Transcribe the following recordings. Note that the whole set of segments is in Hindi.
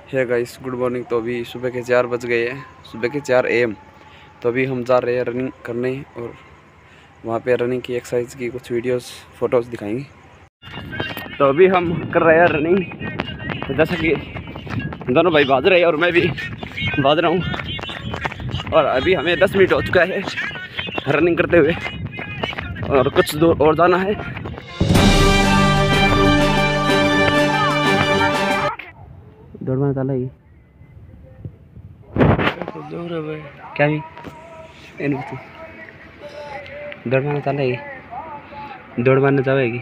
है गाइस, गुड मॉर्निंग। तो अभी सुबह के 4 बज गए हैं, सुबह के 4 AM। तो अभी हम जा रहे हैं रनिंग करने और वहाँ पे रनिंग की एक्सरसाइज की कुछ वीडियोस फोटोज़ दिखाएंगे। तो अभी हम कर रहे हैं रनिंग, तो जैसा कि दोनों भाई भाग रहे हैं और मैं भी भाग रहा हूँ। और अभी हमें 10 मिनट हो चुका है रनिंग करते हुए और कुछ दूर और जाना है। दौड़ मारने चला ही क्या भी दौड़ मारने चला ही दौड़ मारने जाएगी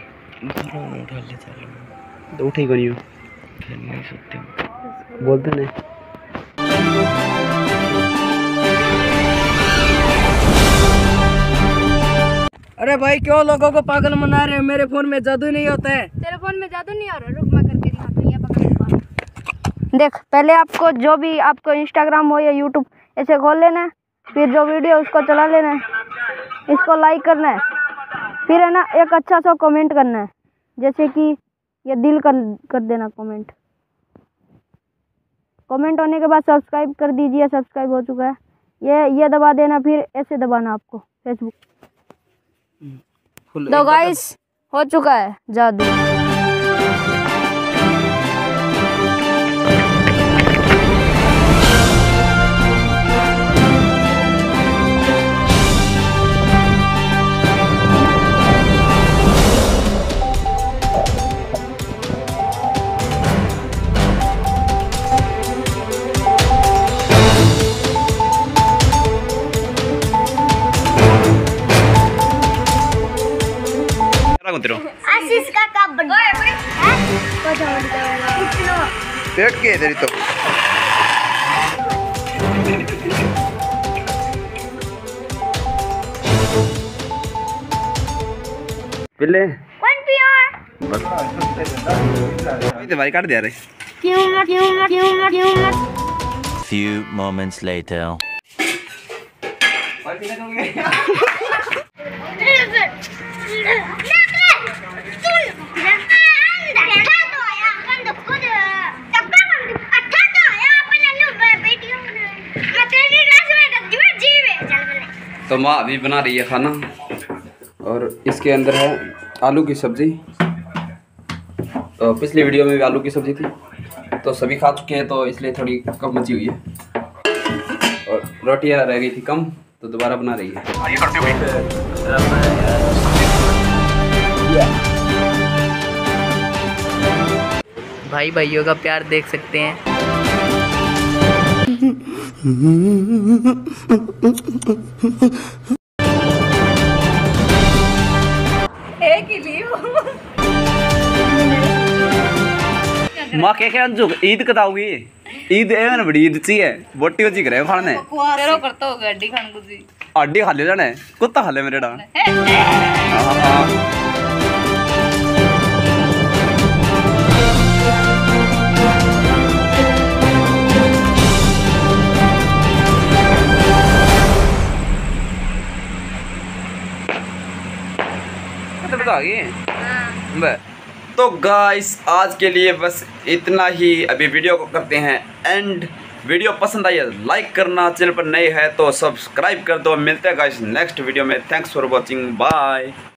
तो उठे को नहीं सकते बोलते नहीं। अरे भाई क्यों लोगों को पागल बना रहे हैं? मेरे फोन में जादू नहीं होता है। तेरे फोन में जादू नहीं हो रहा? रुक मैं करके दिखाता हूं। ये पकड़ देख, पहले आपको जो भी आपको इंस्टाग्राम हो या यूट्यूब ऐसे खोल लेना है, फिर जो वीडियो उसको चला लेना है, इसको लाइक करना है, फिर है ना एक अच्छा सा कमेंट करना है, जैसे कि ये दिल कर देना कमेंट होने के बाद सब्सक्राइब कर दीजिए। सब्सक्राइब हो चुका है, ये दबा देना, फिर ऐसे दबाना आपको फेसबुक। तो गाइस हो चुका है जादू। आशीष का कब बर्थडे है? पेट के तेरी तो पिल्ले कौन पियो? तो भाई काट दिया रे। क्यों? Few moments later. तो माँ अभी बना रही है खाना और इसके अंदर है आलू की सब्ज़ी। तो पिछली वीडियो में भी आलू की सब्ज़ी थी, तो सभी खा चुके हैं, तो इसलिए थोड़ी कम बची हुई है और रोटियां रह गई थी कम, तो दोबारा बना रही है। भाई भाइयों का प्यार देख सकते हैं। माँ क्या अंजू ईद कताऊगी? ईद है बड़ी ईद ची है, बोटी हो जी करे खाने तेरो करता होगा अड्डी खान को जी। आडी खा ले जाने कुत्ता खा ले मेरे डा। तो गाइस आज के लिए बस इतना ही। अभी वीडियो को करते हैं एंड। वीडियो पसंद आई है लाइक करना, चैनल पर नए है तो सब्सक्राइब कर दो। मिलते हैं गाइस नेक्स्ट वीडियो में। Thanks for watching, bye.